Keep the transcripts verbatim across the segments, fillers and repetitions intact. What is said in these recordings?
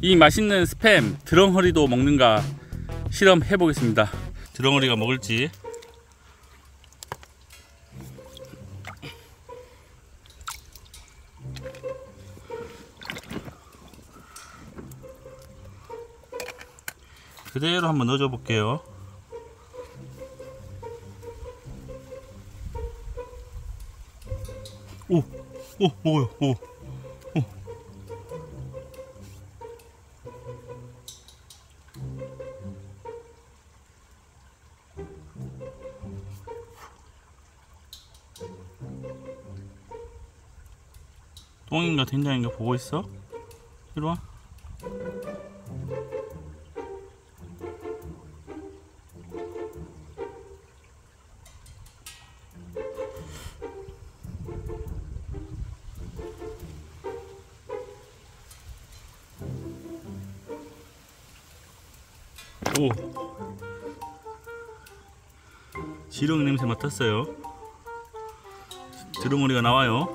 이 맛있는 스팸 드렁허리도 먹는가 실험해 보겠습니다. 드렁허리가 먹을지. 그대로 한번 넣어줘 볼게요. 오, 오, 먹어요. 오, 오. 똥인가 된장인가 보고 있어? 이리 와. 오, 지렁이 냄새 맡았어요. 드렁어리가 나와요.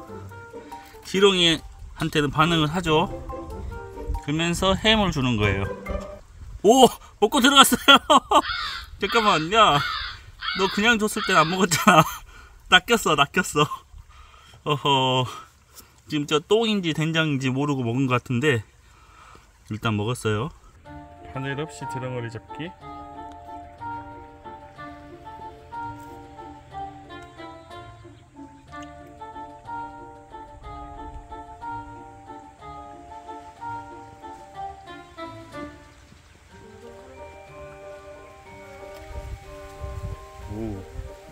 지렁이한테는 반응을 하죠. 그러면서 햄을 주는 거예요. 오, 먹고 들어갔어요. 잠깐만, 야, 너 그냥 줬을 땐 안 먹었잖아. 낚였어, 낚였어. 어허, 지금 저 똥인지 된장인지 모르고 먹은 것 같은데 일단 먹었어요. 바늘 없이 드렁어리 잡기. 오.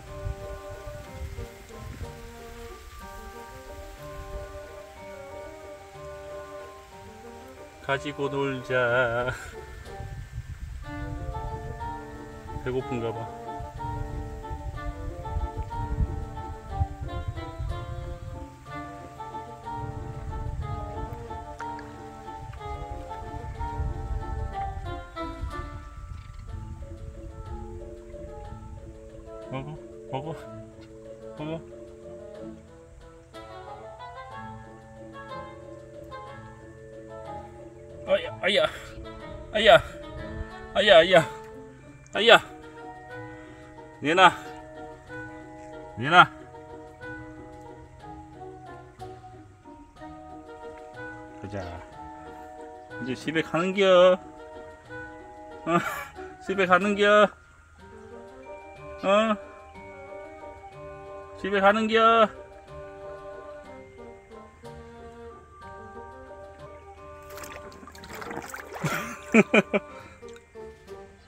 가지고 놀자. 배고픈가 봐. 먹어, 먹어, 먹어. 아야, 아야, 아야, 아야, 아야, 아야. 얘나, 얘나. 보자. 이제 집에 가는겨. 어, 집에 가는겨. 어, 집에 가는겨.